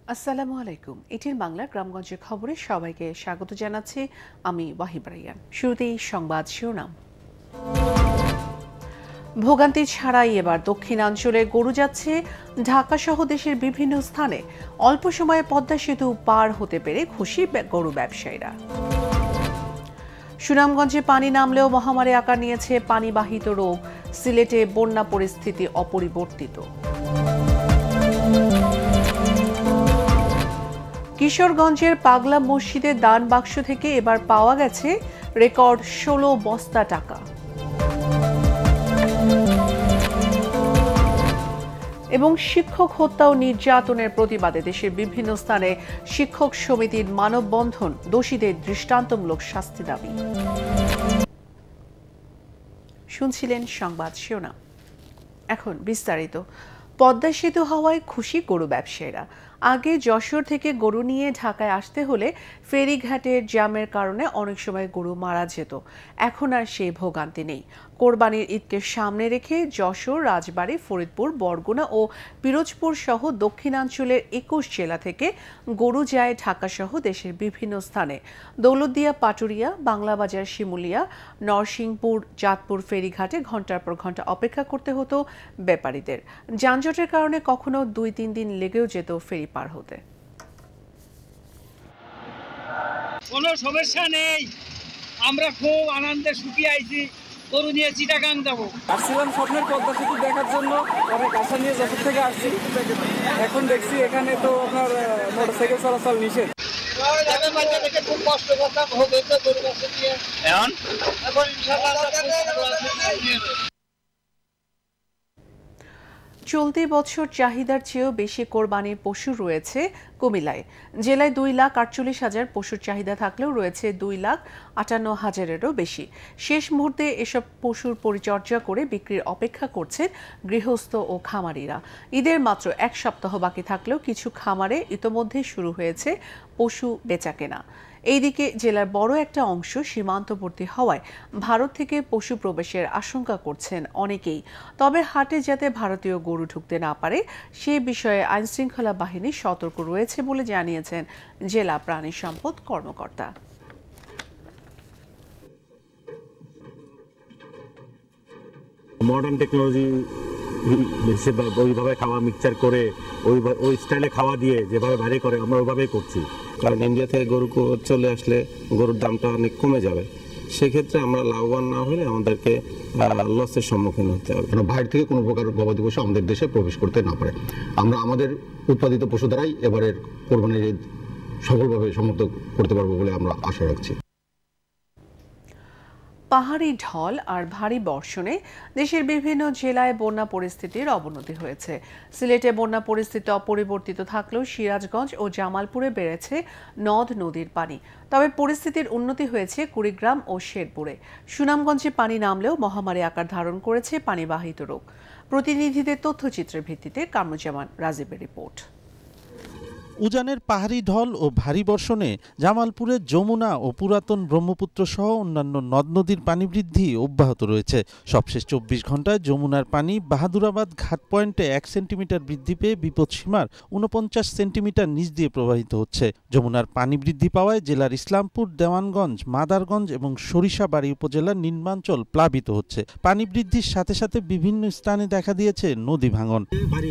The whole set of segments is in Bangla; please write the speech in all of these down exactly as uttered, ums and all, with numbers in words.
আসসালামু আলাইকুম। এটিএন বাংলা গ্রামগঞ্জের খবরে সবাইকে স্বাগত জানাচ্ছি আমি ওয়াহিবা। শুরুতেই সংবাদ শিরোনাম। ভোগান্তি ছাড়াই এবার দক্ষিণাঞ্চলে গরু যাচ্ছে ঢাকা সহ দেশের বিভিন্ন স্থানে। অল্প সময়ে পদ্মা সেতু পার হতে পেরে খুশি গরু ব্যবসায়ীরা। সুনামগঞ্জে পানি নামলেও মহামারী আকার নিয়েছে পানিবাহিত রোগ। সিলেটে বন্যা পরিস্থিতি অপরিবর্তিত। কিশোরগঞ্জের পাগলা মসজিদের দান বাক্স থেকে এবার পাওয়া গেছে রেকর্ড ষোলো বস্তা টাকা। এবং শিক্ষক হত্যা ও নির্যাতনের প্রতিবাদে দেশের বিভিন্ন স্থানে শিক্ষক সমিতির মানববন্ধন, দোষীদের দৃষ্টান্তমূলক শাস্তি দাবি। শুনছিলেন সংবাদ শিরোনাম, এখন বিস্তারিত। পদ্মা সেতু হওয়ায় খুশি গরু ব্যবসায়ীরা। আগে যশোর থেকে গরু নিয়ে ঢাকায় আসতে হলে ফেরিঘাটের জ্যামের কারণে অনেক সময় গরু মারা যেত। এখন আর সেই ভোগান্তি নেই। কোরবানির ঈদকে সামনে রেখে যশোর, রাজবাড়ী, ফরিদপুর, বরগুনা ও পিরোজপুর সহ দক্ষিণাঞ্চলের একুশ জেলা থেকে গরু যায় ঢাকা সহ দেশের বিভিন্ন স্থানে। দৌলতদিয়া, পাটুরিয়া, বাংলাবাজার, শিমুলিয়া, নরসিংপুর, চাঁদপুর ফেরিঘাটে ঘন্টার পর ঘন্টা অপেক্ষা করতে হতো ব্যাপারীদের। যানজটের কারণে কখনো দুই তিন দিন লেগেও যেত ফেরি পার হতে। কোনো সমস্যা নেই, আমরা খুব আনন্দে সুখী আইছি। গরু নিয়ে চিটাগাং যাবো। আসছিলাম স্বপ্নের পদ্মা সেতু দেখার জন্য, অনেক আশা নিয়ে যশোর থেকে আসছি। এখন দেখছি এখানে তো আপনার মোটরসাইকেল চলাচল নিষেধ। খুব কষ্ট করতাম, এখন এখন ইনশাআল্লাহ। চলতি বছর চাহিদার চেয়েও বেশি কোরবানির পশু রয়েছে কুমিল্লায়। জেলায় দুই লাখ আটচল্লিশ হাজার পশুর চাহিদা থাকলেও রয়েছে দুই লাখ আটান্ন হাজারেরও বেশি। শেষ মুহূর্তে এসব পশুর পরিচর্যা করে বিক্রির অপেক্ষা করছেন গৃহস্থ ও খামারিরা। ঈদের মাত্র এক সপ্তাহ বাকি থাকলেও কিছু খামারে ইতোমধ্যেই শুরু হয়েছে পশু বেচাকেনা। এইদিকে জেলার বড় একটা অংশ সীমান্তবর্তী হওয়ায় ভারত থেকে পশু প্রবেশের আশঙ্কা করছেন অনেকেই। তবে হাটে যাতে ভারতীয় গরু ঢুকতে না পারে সে বিষয়ে আইনশৃঙ্খলা বাহিনী সতর্ক রয়েছে বলে জানিয়েছেন জেলা প্রাণী সম্পদ কর্মকর্তা। মডার্ন টেকনোলজি ওইভাবে খাওয়া মিক্সচার করে ওই ওই স্টাইলে খাওয়া দিয়ে যেভাবে ভারী করে আমরা ওইভাবেই করছি। কারণ ইন্ডিয়া থেকে গরু চলে আসলে গরুর দামটা অনেক কমে যাবে। সেক্ষেত্রে আমরা লাভবান না হলে আমাদেরকে লসের সম্মুখীন হতে হবে। বাইরে থেকে কোনো প্রকার গবাদি পশু আমাদের দেশে প্রবেশ করতে না পারে। আমরা আমাদের উৎপাদিত পশু দ্বারাই এবারের কোরবানির ঈদ সফলভাবে সমাপ্ত করতে পারবো বলে আমরা আশা রাখছি। পাহাড়ি ঢল আর ভারী বর্ষণে দেশের বিভিন্ন জেলায় বন্যা পরিস্থিতির অবনতি হয়েছে। সিলেটে বন্যা পরিস্থিতি অপরিবর্তিত থাকলেও সিরাজগঞ্জ ও জামালপুরে বেড়েছে নদ নদীর পানি। তবে পরিস্থিতির উন্নতি হয়েছে কুড়িগ্রাম ও শেরপুরে। সুনামগঞ্জে পানি নামলেও মহামারী আকার ধারণ করেছে পানিবাহিত রোগ। প্রতিনিধিদের তথ্যচিত্রের ভিত্তিতে কামরুজ্জামান রাজীবের রিপোর্ট। উজানের পাহাড়ি ঢল ও ভারী বর্ষণে জামালপুরের যমুনা ও পুরাতন ব্রহ্মপুত্র সহ অন্যান্য নদ নদীর পানি বৃদ্ধি অব্যাহত রয়েছে। সবশেষ চব্বিশ ঘন্টায় যমুনার পানি বাহাদুরাবাদ ঘাট পয়েন্টে এক সেন্টিমিটার বৃদ্ধি পেয়ে বিপদসীমার উনপঞ্চাশ সেন্টিমিটার নিচ দিয়ে প্রবাহিত হচ্ছে। যমুনার পানি বৃদ্ধি পাওয়ায় জেলার ইসলামপুর, দেওয়ানগঞ্জ, মাদারগঞ্জ এবং সরিষাবাড়ী উপজেলার নিম্নাঞ্চল প্লাবিত হচ্ছে। পানি বৃদ্ধির সাথে সাথে বিভিন্ন স্থানে দেখা দিয়েছে নদী ভাঙন।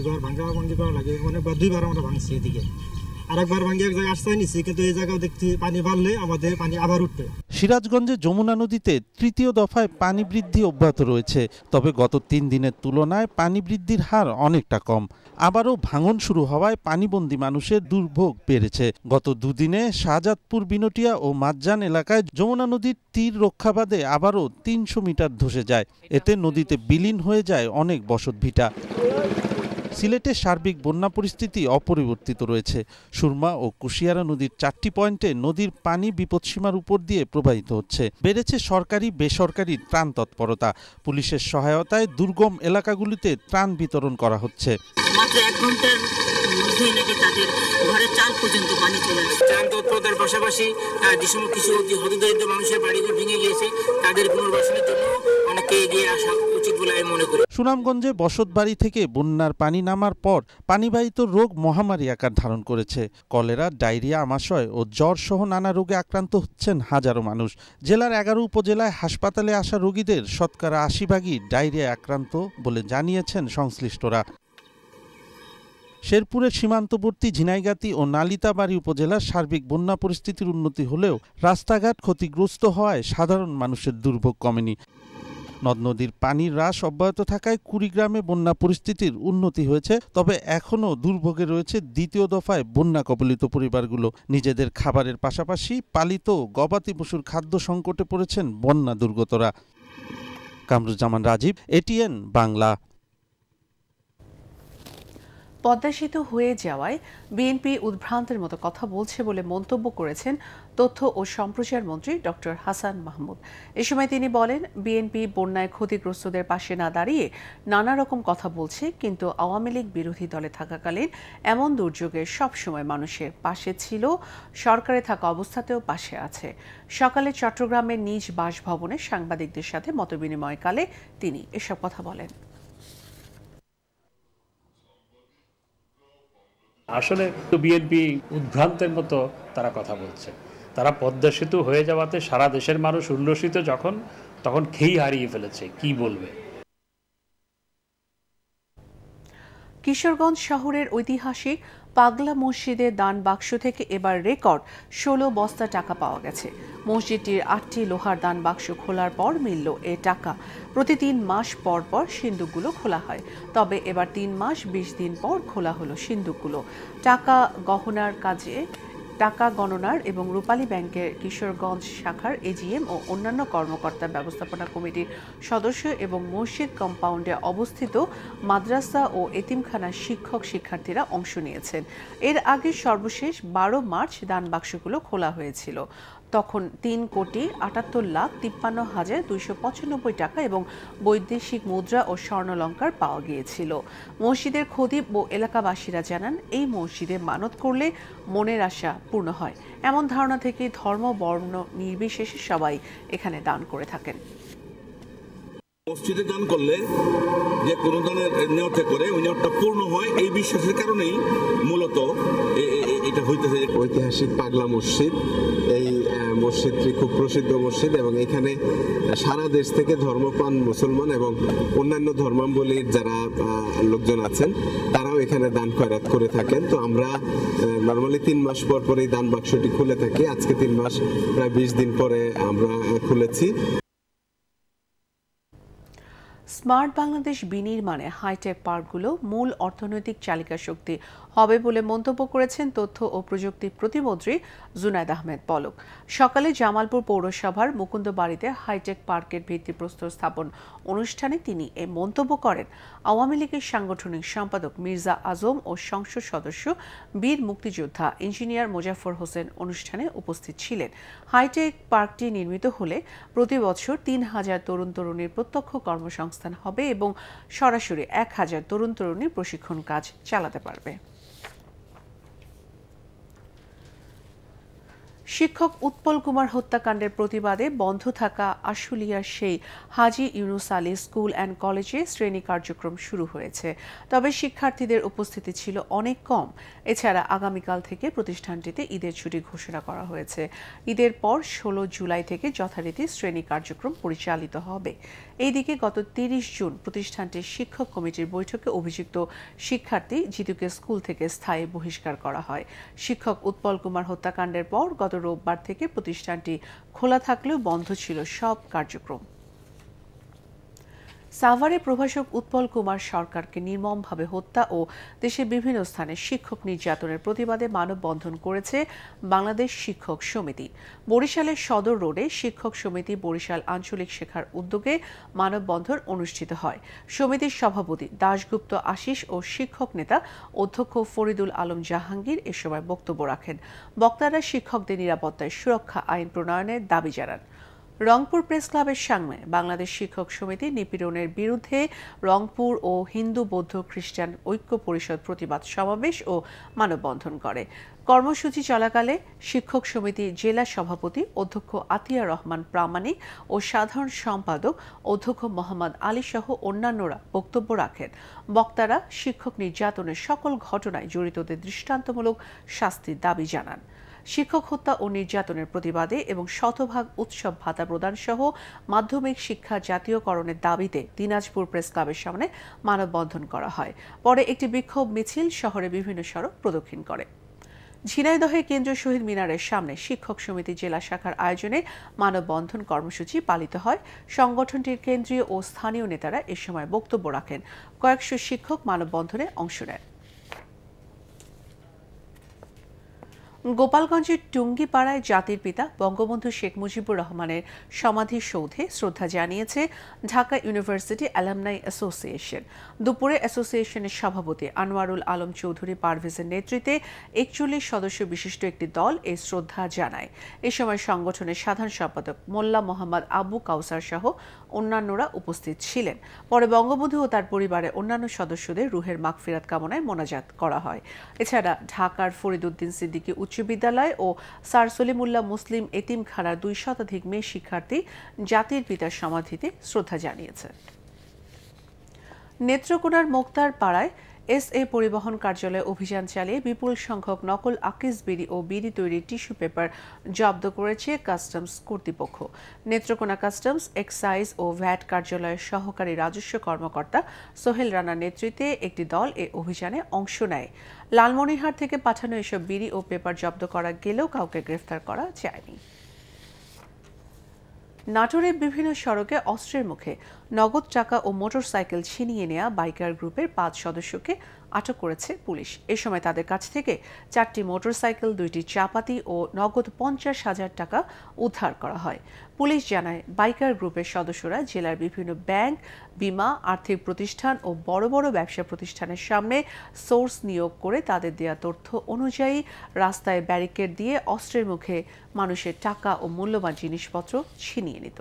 সিরাজগঞ্জে যমুনা নদীতে তৃতীয় দফায় পানি বৃদ্ধি অব্যাহত রয়েছে। তবে গত তিন দিনের তুলনায় পানি বৃদ্ধির হার অনেকটা কম। আবারও ভাঙন শুরু হওয়ায় পানিবন্দী মানুষের দুর্ভোগ বেড়েছে। গত দুদিনে শাহজাদপুর, বিনটিয়া ও মাজ্জান এলাকায় যমুনা নদীর তীর রক্ষাবাদে আবারও তিনশো মিটার ধসে যায়। এতে নদীতে বিলীন হয়ে যায় অনেক বসতভিটা। সিলেটে সার্বিক বন্যা পরিস্থিতি অপরিবর্তিত রয়েছে। সুরমা ও কুশিয়ারা নদীর চারটি পয়েন্টে নদীর পানি বিপদসীমার উপর দিয়ে প্রবাহিত হচ্ছে। বেড়েছে সরকারি বেসরকারি ত্রাণ তৎপরতা। পুলিশের সহায়তায় দুর্গম এলাকাগুলিতে ত্রাণ বিতরণ করা হচ্ছে। মাত্র এক ঘন্টার মধ্যেই নাকি তাদের ঘরে চাল পর্যন্ত পানি চলে আসছে। ত্রাণ তৎপরতার পাশাপাশি যে সমস্ত কিছু হতদরিদ্র মানুষের বাড়িঘর ভেঙে গিয়েছে তাদের পুনর্বাসনের জন্য অনেককে এগিয়ে আসা উচিত। উচিত বলে আমি মনে করি। সুনামগঞ্জে বসতবাড়ি থেকে বন্যার পানি নামার পর পানিবাহিত রোগ মহামারী আকার ধারণ করেছে। কলেরা, ডায়রিয়া, আমাশয় ও জ্বর সহ নানা রোগে আক্রান্ত হচ্ছেন হাজারো মানুষ। জেলার এগারো উপজেলায় হাসপাতালে আসা রোগীদের শতকরা আশি ভাগই ডায়রিয়ায় আক্রান্ত বলে জানিয়েছেন সংশ্লিষ্টরা। শেরপুরের সীমান্তবর্তী ঝিনাইগাতি ও নালিতাবাড়ী উপজেলার সার্বিক বন্যা পরিস্থিতির উন্নতি হলেও রাস্তাঘাট ক্ষতিগ্রস্ত হওয়ায় সাধারণ মানুষের দুর্ভোগ কমেনি। নদ নদীর পানির হ্রাস অব্যাহত থাকায় কুড়িগ্রামে বন্যা পরিস্থিতির উন্নতি হয়েছে, তবে এখনও দুর্ভোগে রয়েছে দ্বিতীয় দফায় বন্যা কবলিত পরিবারগুলো। নিজেদের খাবারের পাশাপাশি পালিত গবাদি পশুর খাদ্য সংকটে পড়েছেন বন্যা দুর্গতরা। কামরুজ্জামান রাজীব, এটিএন বাংলা। পদ্মা সেতু হয়ে যাওয়ায় বিএনপি উদ্ভ্রান্তের মতো কথা বলছে বলে মন্তব্য করেছেন তথ্য ও সম্প্রচার মন্ত্রী ডক্টর হাসান মাহমুদ। এ সময় তিনি বলেন, বিএনপি বন্যায় ক্ষতিগ্রস্তদের পাশে না দাঁড়িয়ে নানা রকম কথা বলছে, কিন্তু আওয়ামী লীগ বিরোধী দলে থাকাকালীন এমন দুর্যোগে সবসময় মানুষের পাশে ছিল, সরকারে থাকা অবস্থাতেও পাশে আছে। সকালে চট্টগ্রামের নিজ বাসভবনে সাংবাদিকদের সাথে মতবিনিময়কালে তিনি এসব কথা বলেন। আসলে তো বিএনপি উদ্ভ্রান্তের মতো তারা কথা বলছে। তারা পদ্মা সেতু হয়ে যাওয়াতে সারা দেশের মানুষ উল্লসিত যখন, তখন খেই হারিয়ে ফেলেছে, কি বলবে। কিশোরগঞ্জ শহরের ঐতিহাসিক পাগলা মসজিদের দান বাক্স থেকে এবার রেকর্ড ষোলো বস্তা টাকা পাওয়া গেছে। মসজিদটির আটটি লোহার দান বাক্স খোলার পর মিলল এ টাকা। প্রতি তিন মাস পর পর সিন্দুকগুলো খোলা হয়, তবে এবার তিন মাস বিশ দিন পর খোলা হলো সিন্দুকগুলো। টাকা গহনার কাজে টাকা গণনার এবং রূপালী ব্যাংকের কিশোরগঞ্জ শাখার এজিএম ও অন্যান্য কর্মকর্তা, ব্যবস্থাপনা কমিটির সদস্য এবং মসজিদ কম্পাউন্ডে অবস্থিত মাদ্রাসা ও এতিমখানার শিক্ষক শিক্ষার্থীরা অংশ নিয়েছেন। এর আগে সর্বশেষ বারো মার্চ দান বাক্সগুলো খোলা হয়েছিল। তখন তিন কোটি আটাত্তর লাখ তিপ্পান্ন হাজার দুইশো পঁচানব্বই টাকা এবং বৈদেশিক মুদ্রা ও স্বর্ণালঙ্কার পাওয়া গিয়েছিল। মসজিদের খতিব ও এলাকাবাসীরা জানান, এই মসজিদে মানত করলে মনের আশা পূর্ণ হয়। এমন ধারণা থেকে ধর্ম বর্ণ নির্বিশেষে সবাই এখানে দান করে থাকেন। মসজিদে দান করলে যে কোনো দানের নিয়তে করে ওই নিয়তটা পূর্ণ হয়, এই বিশ্বাসের কারণেই মূলত এটা হইতেছে। ঐতিহাসিক পাগলা মসজিদ, এই মসজিদটি খুব প্রসিদ্ধ মসজিদ এবং এখানে সারা দেশ থেকে ধর্মপ্রাণ মুসলমান এবং অন্যান্য ধর্মাবলীর যারা লোকজন আছেন তারাও এখানে দান খয়রাত করে থাকেন। তো আমরা নর্মালি তিন মাস পর পর এই দান বাক্সটি খুলে থাকি। আজকে তিন মাস প্রায় বিশ দিন পরে আমরা খুলেছি। স্মার্ট বাংলাদেশ বিনির্মাণে হাইটেক পার্কগুলো মূল অর্থনৈতিক চালিকা শক্তি হবে বলে মন্তব্য করেছেন তথ্য ও প্রযুক্তি প্রতিমন্ত্রী জুনায়েদ আহমেদ পলক। সকালে জামালপুর পৌরসভার মুকুন্দবাড়িতে হাইটেক পার্কের ভিত্তিপ্রস্তর স্থাপন অনুষ্ঠানে তিনি এ মন্তব্য করেন। আওয়ামী লীগের সাংগঠনিক সম্পাদক মির্জা আজম ও সংসদ সদস্য বীর মুক্তিযোদ্ধা ইঞ্জিনিয়ার মোজাফফর হোসেন অনুষ্ঠানে উপস্থিত ছিলেন। হাইটেক পার্কটি নির্মিত হলে প্রতি বছর তিন হাজার তরুণ তরুণীর প্রত্যক্ষ কর্মসংস্থান হবে এবং সরাসরি এক হাজার তরুণ তরুণী প্রশিক্ষণ কাজ চালাতে পারবে। শিক্ষক উৎপল কুমার হত্যাকাণ্ডের প্রতিবাদে বন্ধ থাকা আশুলিয়ার সেই হাজী ইউনুস আলী স্কুল অ্যান্ড কলেজে শ্রেণী কার্যক্রম শুরু হয়েছে, তবে শিক্ষার্থীদের উপস্থিতি ছিল অনেক কম। এছাড়া আগামীকাল থেকে প্রতিষ্ঠানটিতে ঈদের ছুটি ঘোষণা করা হয়েছে। ঈদের পর ষোলো জুলাই থেকে যথারীতি শ্রেণী কার্যক্রম পরিচালিত হবে। এইদিকে গত তিরিশ জুন প্রতিষ্ঠানটির শিক্ষক কমিটির বৈঠকে অভিযুক্ত শিক্ষার্থী জিতুকে স্কুল থেকে স্থায়ী বহিষ্কার করা হয়। শিক্ষক উৎপল কুমার হত্যাকাণ্ডের পর গত রোববার থেকে প্রতিষ্ঠানটি খোলা থাকলেও বন্ধ ছিল সব কার্যক্রম। সাভারে প্রভাষক উৎপল কুমার সরকারকে নির্মমভাবে হত্যা ও দেশের বিভিন্ন স্থানে শিক্ষক নির্যাতনের প্রতিবাদে মানববন্ধন করেছে বাংলাদেশ শিক্ষক সমিতি। বরিশালের সদর রোডে শিক্ষক সমিতি বরিশাল আঞ্চলিক শাখার উদ্যোগে মানববন্ধন অনুষ্ঠিত হয়। সমিতির সভাপতি দাশগুপ্ত আশিস ও শিক্ষক নেতা অধ্যক্ষ ফরিদুল আলম জাহাঙ্গীর এ সময় বক্তব্য রাখেন। বক্তারা শিক্ষকদের নিরাপত্তায় সুরক্ষা আইন প্রণয়নের দাবি জানান। রংপুর প্রেস ক্লাবের সামনে বাংলাদেশ শিক্ষক সমিতি নিপীড়নের বিরুদ্ধে রংপুর ও হিন্দু বৌদ্ধ খ্রিস্টান ঐক্য পরিষদ প্রতিবাদ সমাবেশ ও মানববন্ধন করে। কর্মসূচি চলাকালে শিক্ষক সমিতি জেলা সভাপতি অধ্যক্ষ আতিয়া রহমান প্রামাণিক ও সাধারণ সম্পাদক অধ্যক্ষ মোহাম্মদ আলী সহ অন্যান্যরা বক্তব্য রাখেন। বক্তারা শিক্ষক নির্যাতনের সকল ঘটনায় জড়িতদের দৃষ্টান্তমূলক শাস্তির দাবি জানান। শিক্ষক হত্যা ও নির্যাতনের প্রতিবাদে এবং শতভাগ উৎসব ভাতা প্রদান সহ মাধ্যমিক শিক্ষা জাতীয়করণের দাবিতে দিনাজপুর প্রেস ক্লাবের সামনে মানববন্ধন করা হয়। পরে একটি বিক্ষোভ মিছিল শহরে বিভিন্ন সড়ক প্রদক্ষিণ করে। ঝিনাইদহে কেন্দ্রীয় শহীদ মিনারের সামনে শিক্ষক সমিতি জেলা শাখার আয়োজনে মানববন্ধন কর্মসূচি পালিত হয়। সংগঠনটির কেন্দ্রীয় ও স্থানীয় নেতারা এ সময় বক্তব্য রাখেন। কয়েকশো শিক্ষক মানববন্ধনে অংশ নেন। গোপালগঞ্জের টুঙ্গিপাড়ায় জাতির পিতা বঙ্গবন্ধু শেখ মুজিবুর রহমানের সমাধি সৌধে শ্রদ্ধা জানিয়েছে ঢাকা ইউনিভার্সিটি অ্যালামনাই অ্যাসোসিয়েশন। দুপুরে অ্যাসোসিয়েশনের সভাপতি আনোয়ারুল আলম চৌধুরী পারভেজের নেতৃত্বে একচল্লিশ সদস্য বিশিষ্ট একটি দল এই শ্রদ্ধা জানায়। এ সময় সংগঠনের সাধারণ সম্পাদক মোল্লা মোহাম্মদ আবু কাউসার সহ অন্যান্যরা উপস্থিত ছিলেন। পরে বঙ্গবন্ধু ও তার পরিবারের অন্যান্য সদস্যদের রুহের মাগফিরাত কামনায় মোনাজাত করা হয়। এছাড়া ঢাকার ফরিদউদ্দিন সিদ্দিকী উচ্চ বিদ্যালয় ও স্যার সলিমুল্লাহ মুসলিম এতিমখানার দুই শতাধিক মেয়ে শিক্ষার্থী জাতির পিতার সমাধিতে শ্রদ্ধা জানিয়েছে। নেত্রকোনার মোক্তার পাড়ায় এস এ পরিবহন কার্যালয়ে অভিযান চালিয়ে বিপুল সংখ্যক নকল আকিস বিড়ি ও বিড়ি তৈরির টিস্যু পেপার জব্দ করেছে কাস্টমস কর্তৃপক্ষ। নেত্রকোনা কাস্টমস, এক্সাইজ ও ভ্যাট কার্যালয়ের সহকারী রাজস্ব কর্মকর্তা সোহেল রানার নেতৃত্বে একটি দল এ অভিযানে অংশ নেয়। লালমনিরহাট থেকে পাঠানো এসব বিড়ি ও পেপার জব্দ করা গেলেও কাউকে গ্রেফতার করা যায়নি। নাটোরের বিভিন্ন সড়কে অস্ত্রের মুখে নগদ টাকা ও মোটরসাইকেল ছিনিয়ে নেওয়া বাইকার গ্রুপের পাঁচ সদস্যকে আটক করেছে পুলিশ। এ সময় তাদের কাছ থেকে চারটি মোটরসাইকেল, দুইটি চাপাতি ও নগদ পঞ্চাশ হাজার টাকা উদ্ধার করা হয়। পুলিশ জানায়, বাইকার গ্রুপের সদস্যরা জেলার বিভিন্ন ব্যাংক, বিমা, আর্থিক প্রতিষ্ঠান ও বড় বড় ব্যবসা প্রতিষ্ঠানের সামনে সোর্স নিয়োগ করে তাদের দেয়া তথ্য অনুযায়ী রাস্তায় ব্যারিকেড দিয়ে অস্ত্রের মুখে মানুষের টাকা ও মূল্যবান জিনিসপত্র ছিনিয়ে নিত।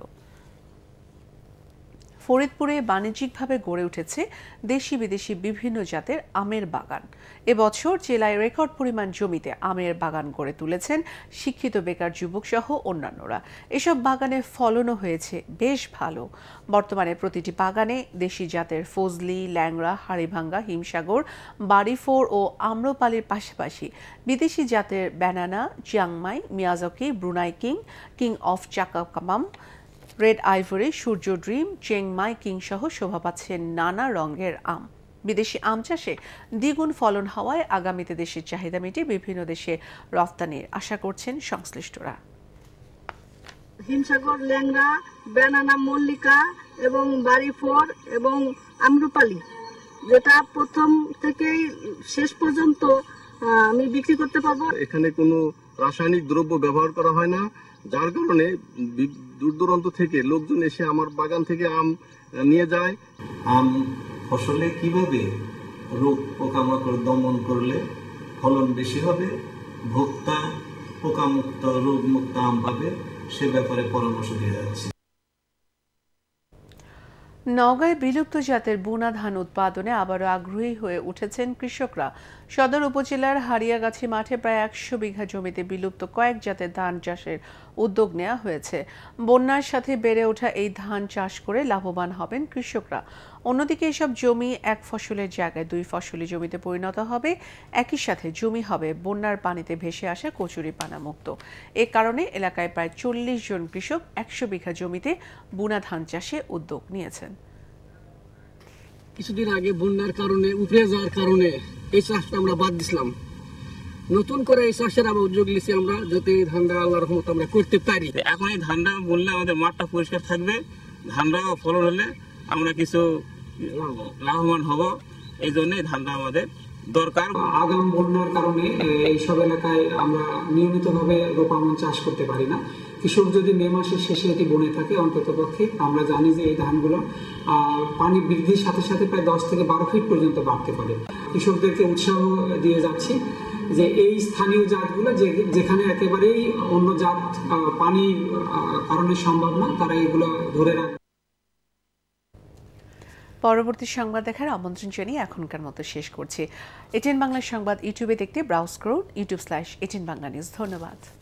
ফরিদপুরে বাণিজ্যিকভাবে গড়ে উঠেছে দেশি বিদেশি বিভিন্ন জাতের আমের বাগান। এবছর জেলায় রেকর্ড পরিমাণ জমিতে আমের বাগান গড়ে তুলেছেন শিক্ষিত বেকার যুবক সহ অন্যান্যরা। এসব বাগানে ফলনও হয়েছে বেশ ভালো। বর্তমানে প্রতিটি বাগানে দেশি জাতের ফজলি, ল্যাংড়া, হাড়িভাঙ্গা, হিমসাগর, বাড়িফোর ও আম্রপালির পাশাপাশি বিদেশি জাতের banana, Chiang Mai, Miyazaki, Brunei king, king of চাকাকামাম, red ivory, Surya dream, Chiang Mai king সহ শোভা পাচ্ছে নানা রঙের আম। বিদেশি আম চাষে দ্বিগুণ ফলন হওয়ায় আগামীতে দেশের চাহিদা মিটিয়ে বিভিন্ন দেশে রফতানির আশা করছেন সংশ্লিষ্টরা। হিমসাগর, ল্যাংড়া, ব্যানানা, মল্লিকা এবং বাড়িফোর এবং আম্রপালি, যেটা প্রথম থেকেই শেষ পর্যন্ত আমি বিক্রি করতে পারবো। এখানে কোনো রাসায়নিক দ্রব্য ব্যবহার করা হয় না, যার কারণে দূর দূরান্ত থেকে লোকজন এসে আমার বাগান থেকে আম নিয়ে যায়। আম ফসলে কিভাবে রোগ পোকামাকড় দমন করলে ফলন বেশি হবে, ভোক্তা পোকামুক্ত রোগমুক্ত আম পাবে, সে ব্যাপারে পরামর্শ দেওয়া যাচ্ছে। নওগাঁয় বিলুপ্ত জাতের বুনা ধান উৎপাদনে আবারও আগ্রহী হয়ে উঠেছেন কৃষকরা। সদর উপজেলার হারিয়াগাছি মাঠে প্রায় একশো বিঘা জমিতে বিলুপ্ত কয়েক জাতের ধান চাষের উদ্যোগ নেওয়া হয়েছে। বন্যার সাথে বেড়ে ওঠা এই ধান চাষ করে লাভবান হবেন কৃষকরা। অন্যদিকে এসব জমি এক ফসলের জায়গায় দুই ফসলি জমিতে পরিণত হবে। একই সাথে জমি হবে বন্যার পানিতে ভেসে আসা কচুরিপানা মুক্ত। এ কারণে এলাকায় প্রায় চল্লিশ জন কৃষক একশো বিঘা জমিতে বুনা ধান চাষে উদ্যোগ নিয়েছেন। কিছুদিন আগে বন্যার কারণে উপড়ে যাওয়ার কারণে এই চাষটা আমরা বাদ দিছিলাম। নতুন করে এই চাষের আবার উদ্যোগ নিয়েছি আমরা, যাতে এই ধানটা আল্লাহর রহমতে আমরা করতে পারি। এখন এই ধানটা বললে আমাদের মাঠটা পরিষ্কার থাকবে, ধানটা ফলন হলে আমরা কিছু লাভবান হব। এই জন্য ধানটা আমাদের দরকার। আগাম বন্যার কারণে এইসব এলাকায় আমরা নিয়মিতভাবে রোপামন চাষ করতে পারি না। কৃষক যদি মে মাসের শেষে এটি বনে থাকে, অন্তত পক্ষে আমরা জানি যে এই ধানগুলো পানি বৃদ্ধির সাথে সাথে প্রায় দশ থেকে বারো ফিট পর্যন্ত বাড়তে পারে। কৃষকদেরকে উৎসাহ দিয়ে যাচ্ছি যে এই স্থানীয় জাতগুলো যে যেখানে একেবারেই অন্য জাত পানি কারণে সম্ভব না, তারা এগুলো ধরে রাখবে। পরবর্তী সংবাদ দেখার আমন্ত্রণ জানিয়ে এখনকার মতো শেষ করছি। এটিএন বাংলা সংবাদ ইউটিউবে দেখতে ব্রাউজ করুন YouTube slash ATN Bangla news. ধন্যবাদ।